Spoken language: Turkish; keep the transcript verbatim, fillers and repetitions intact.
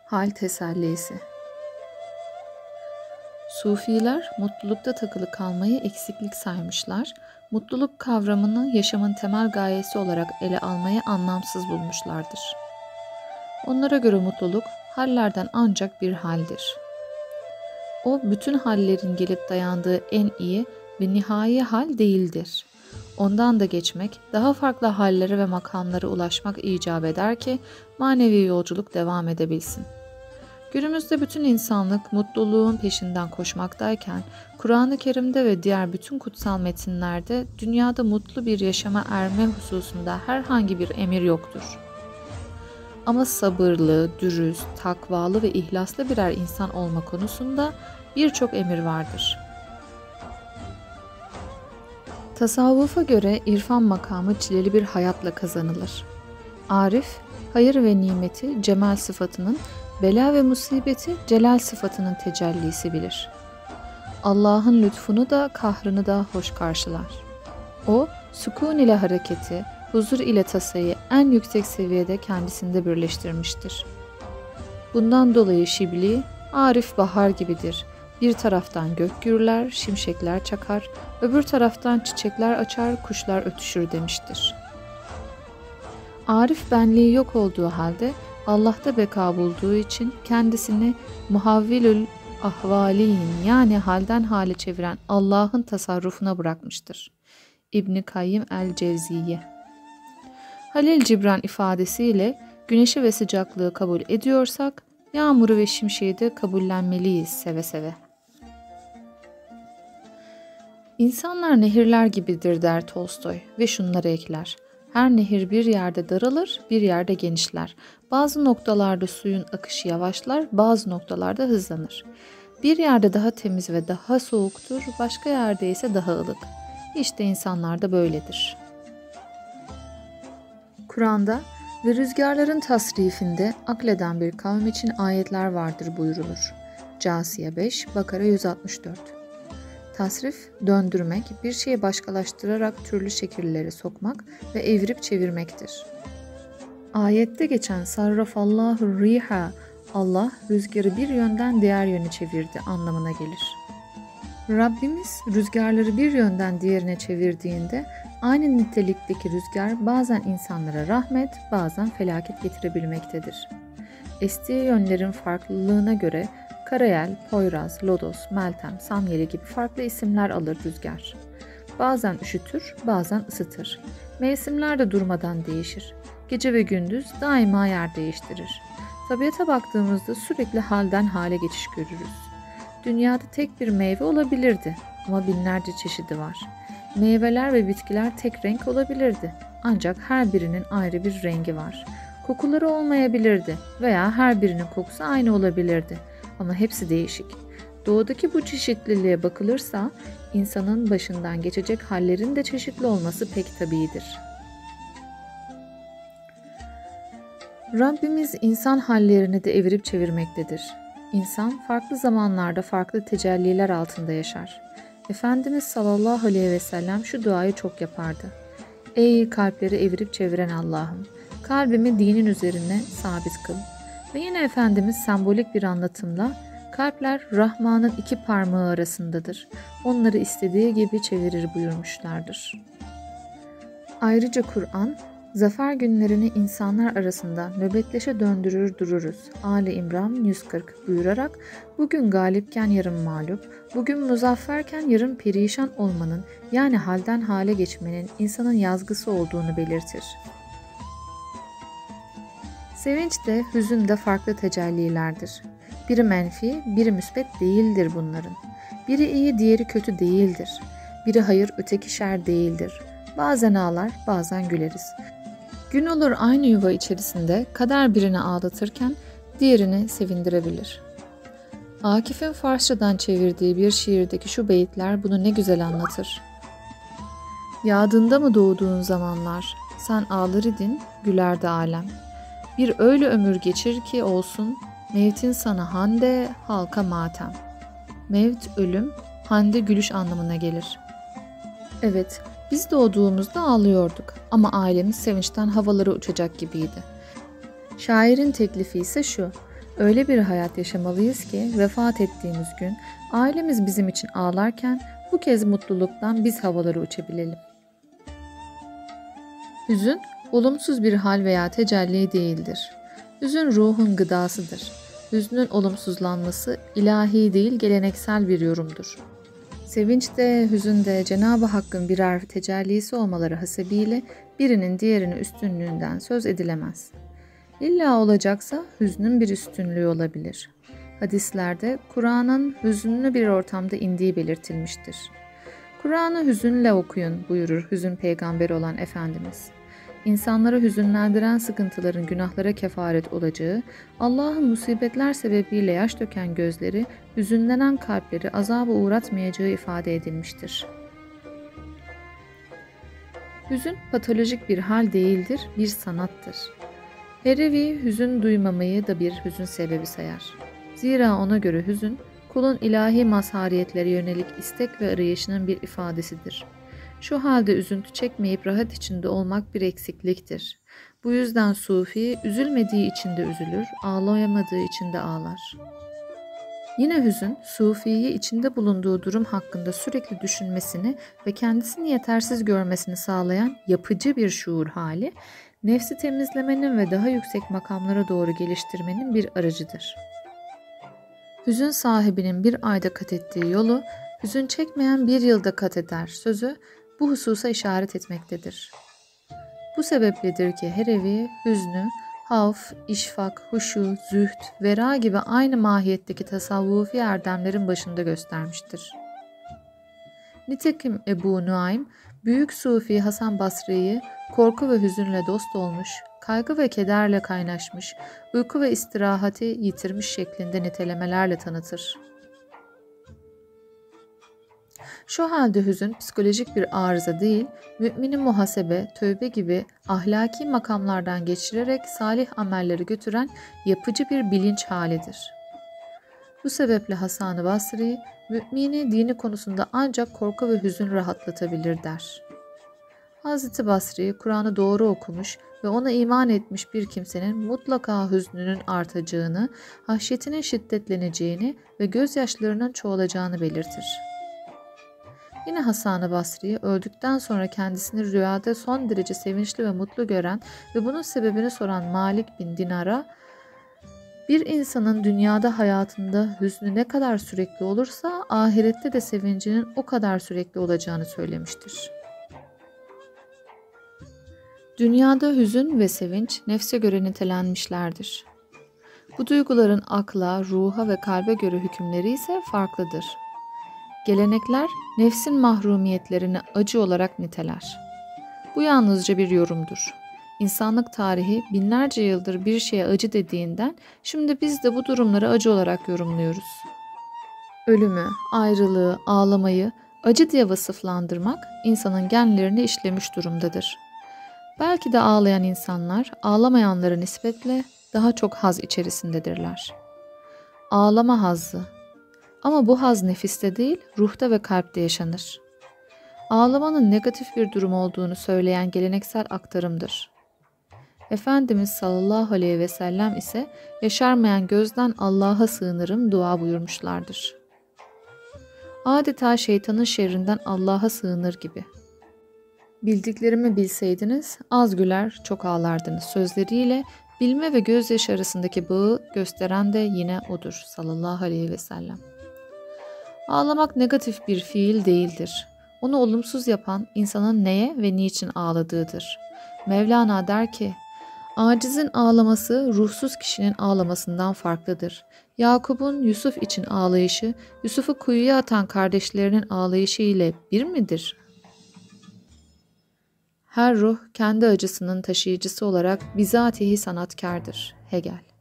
Hal tesellisi. Sufiler mutlulukta takılı kalmayı eksiklik saymışlar, mutluluk kavramını yaşamın temel gayesi olarak ele almayı anlamsız bulmuşlardır. Onlara göre mutluluk hallerden ancak bir haldir. O bütün hallerin gelip dayandığı en iyi ve nihai hal değildir. Ondan da geçmek, daha farklı hallere ve makamlara ulaşmak icap eder ki manevi yolculuk devam edebilsin. Günümüzde bütün insanlık mutluluğun peşinden koşmaktayken, Kur'an-ı Kerim'de ve diğer bütün kutsal metinlerde dünyada mutlu bir yaşama erme hususunda herhangi bir emir yoktur. Ama sabırlı, dürüst, takvalı ve ihlaslı birer insan olma konusunda birçok emir vardır. Tasavvufa göre irfan makamı çileli bir hayatla kazanılır. Arif, hayır ve nimeti cemal sıfatının, bela ve musibeti celal sıfatının tecellisi bilir. Allah'ın lütfunu da kahrını da hoş karşılar. O, sükun ile hareketi, huzur ile tasayı en yüksek seviyede kendisinde birleştirmiştir. Bundan dolayı Şibli, Arif bahar gibidir. Bir taraftan gök gürler, şimşekler çakar, öbür taraftan çiçekler açar, kuşlar ötüşür demiştir. Arif benliği yok olduğu halde Allah'ta beka bulduğu için kendisini muhavvilül ahvalin yani halden hale çeviren Allah'ın tasarrufuna bırakmıştır. İbn Kayyim el-Cevziye. Halil Cibran ifadesiyle güneşi ve sıcaklığı kabul ediyorsak, yağmuru ve şimşeği de kabullenmeliyiz seve seve. İnsanlar nehirler gibidir der Tolstoy ve şunları ekler. Her nehir bir yerde daralır, bir yerde genişler. Bazı noktalarda suyun akışı yavaşlar, bazı noktalarda hızlanır. Bir yerde daha temiz ve daha soğuktur, başka yerde ise daha ılık. İşte insanlar da böyledir. Kur'an'da ve rüzgarların tasrifinde akleden bir kavim için ayetler vardır buyurulur. Câsiye beş, Bakara yüz altmış dört. Tasrif, döndürmek, bir şeyi başkalaştırarak türlü şekillere sokmak ve evirip çevirmektir. Ayette geçen sarrafallahu riha, Allah rüzgarı bir yönden diğer yöne çevirdi anlamına gelir. Rabbimiz rüzgarları bir yönden diğerine çevirdiğinde aynı nitelikteki rüzgar bazen insanlara rahmet, bazen felaket getirebilmektedir. Estiği yönlerin farklılığına göre Karayel, Poyraz, Lodos, Meltem, Samyeli gibi farklı isimler alır rüzgar. Bazen üşütür, bazen ısıtır. Mevsimler de durmadan değişir. Gece ve gündüz daima yer değiştirir. Tabiata baktığımızda sürekli halden hale geçiş görürüz. Dünyada tek bir meyve olabilirdi ama binlerce çeşidi var. Meyveler ve bitkiler tek renk olabilirdi ancak her birinin ayrı bir rengi var. Kokuları olmayabilirdi veya her birinin kokusu aynı olabilirdi. Ama hepsi değişik. Doğadaki bu çeşitliliğe bakılırsa, insanın başından geçecek hallerin de çeşitli olması pek tabiidir. Rabbimiz insan hallerini de evirip çevirmektedir. İnsan farklı zamanlarda farklı tecelliler altında yaşar. Efendimiz sallallahu aleyhi ve sellem şu duayı çok yapardı. Ey kalpleri evirip çeviren Allah'ım, kalbimi dinin üzerine sabit kıl. Ve yine Efendimiz sembolik bir anlatımla, kalpler Rahman'ın iki parmağı arasındadır. Onları istediği gibi çevirir buyurmuşlardır. Ayrıca Kur'an, zafer günlerini insanlar arasında nöbetleşe döndürür dururuz. Ali İmran yüz kırk buyurarak, bugün galipken yarın mağlup, bugün muzafferken yarın perişan olmanın yani halden hale geçmenin insanın yazgısı olduğunu belirtir. Sevinç de, hüzün de farklı tecellilerdir. Biri menfi, biri müsbet değildir bunların. Biri iyi, diğeri kötü değildir. Biri hayır, öteki şer değildir. Bazen ağlar, bazen güleriz. Gün olur aynı yuva içerisinde kader birini ağlatırken diğerini sevindirebilir. Akif'in Farsçadan çevirdiği bir şiirdeki şu beyitler bunu ne güzel anlatır. Yadında mı doğduğun zamanlar, sen ağlar idin, gülerdi alem. Bir öyle ömür geçir ki olsun, mevtin sana hande, halka matem. Mevt ölüm, hande gülüş anlamına gelir. Evet, biz doğduğumuzda ağlıyorduk ama ailemiz sevinçten havalara uçacak gibiydi. Şairin teklifi ise şu, Öyle bir hayat yaşamalıyız ki vefat ettiğimiz gün ailemiz bizim için ağlarken bu kez mutluluktan biz havalara uçabilelim. Hüzün, olumsuz bir hal veya tecelli değildir. Hüzün ruhun gıdasıdır. Hüznün olumsuzlanması ilahi değil geleneksel bir yorumdur. Sevinç de, hüzün de Cenab-ı Hakk'ın birer tecellisi olmaları hasebiyle birinin diğerinin üstünlüğünden söz edilemez. İlla olacaksa hüznün bir üstünlüğü olabilir. Hadislerde Kur'an'ın hüzünlü bir ortamda indiği belirtilmiştir. Kur'an'ı hüzünle okuyun buyurur hüzün peygamberi olan Efendimiz. İnsanları hüzünlendiren sıkıntıların günahlara kefaret olacağı, Allah'ın musibetler sebebiyle yaş döken gözleri, hüzünlenen kalpleri azaba uğratmayacağı ifade edilmiştir. Hüzün patolojik bir hal değildir, bir sanattır. Herevi hüzün duymamayı da bir hüzün sebebi sayar. Zira ona göre hüzün, kulun ilahi mazhariyetlere yönelik istek ve arayışının bir ifadesidir. Şu halde üzüntü çekmeyip rahat içinde olmak bir eksikliktir. Bu yüzden Sufi, üzülmediği için de üzülür, ağlayamadığı için de ağlar. Yine hüzün, Sufi'yi içinde bulunduğu durum hakkında sürekli düşünmesini ve kendisini yetersiz görmesini sağlayan yapıcı bir şuur hali, nefsi temizlemenin ve daha yüksek makamlara doğru geliştirmenin bir aracıdır. Hüzün sahibinin bir ayda kat ettiği yolu, hüzün çekmeyen bir yılda kat eder sözü bu hususa işaret etmektedir. Bu sebepledir ki Herevi, hüznü, havf, işfak, huşu, zühd, vera gibi aynı mahiyetteki tasavvufi erdemlerin başında göstermiştir. Nitekim Ebu Nuaym, büyük Sufi Hasan Basri'yi korku ve hüzünle dost olmuş, kaygı ve kederle kaynaşmış, uyku ve istirahati yitirmiş şeklinde nitelemelerle tanıtır. Şu halde hüzün psikolojik bir arıza değil, müminin muhasebe, tövbe gibi ahlaki makamlardan geçirerek salih amelleri götüren yapıcı bir bilinç halidir. Bu sebeple Hasan-ı Basri, mümini dini konusunda ancak korku ve hüzün rahatlatabilir der. Hazreti Basri, Kur'an'ı doğru okumuş ve ona iman etmiş bir kimsenin mutlaka hüznünün artacağını, haşyetinin şiddetleneceğini ve gözyaşlarının çoğalacağını belirtir. Yine Hasan-ı Basri, öldükten sonra kendisini rüyada son derece sevinçli ve mutlu gören ve bunun sebebini soran Malik bin Dinar'a, bir insanın dünyada hayatında hüznü ne kadar sürekli olursa ahirette de sevincinin o kadar sürekli olacağını söylemiştir. Dünyada hüzün ve sevinç nefse göre nitelenmişlerdir. Bu duyguların akla, ruha ve kalbe göre hükümleri ise farklıdır. Gelenekler nefsin mahrumiyetlerini acı olarak niteler. Bu yalnızca bir yorumdur. İnsanlık tarihi binlerce yıldır bir şeye acı dediğinden şimdi biz de bu durumları acı olarak yorumluyoruz. Ölümü, ayrılığı, ağlamayı acı diye vasıflandırmak insanın genlerine işlemiş durumdadır. Belki de ağlayan insanlar ağlamayanlara nispetle daha çok haz içerisindedirler. Ağlama hazzı. Ama bu haz nefiste değil, ruhta ve kalpte yaşanır. Ağlamanın negatif bir durum olduğunu söyleyen geleneksel aktarımdır. Efendimiz sallallahu aleyhi ve sellem ise yaşarmayan gözden Allah'a sığınırım dua buyurmuşlardır. Adeta şeytanın şerrinden Allah'a sığınır gibi. Bildiklerimi bilseydiniz az güler çok ağlardınız sözleriyle bilme ve gözyaşı arasındaki bağı gösteren de yine odur sallallahu aleyhi ve sellem. Ağlamak negatif bir fiil değildir. Onu olumsuz yapan insanın neye ve niçin ağladığıdır. Mevlana der ki, acizin ağlaması ruhsuz kişinin ağlamasından farklıdır. Yakup'un Yusuf için ağlayışı, Yusuf'u kuyuya atan kardeşlerinin ağlayışı ile bir midir? Her ruh kendi acısının taşıyıcısı olarak bizatihi sanatkardır. Hegel.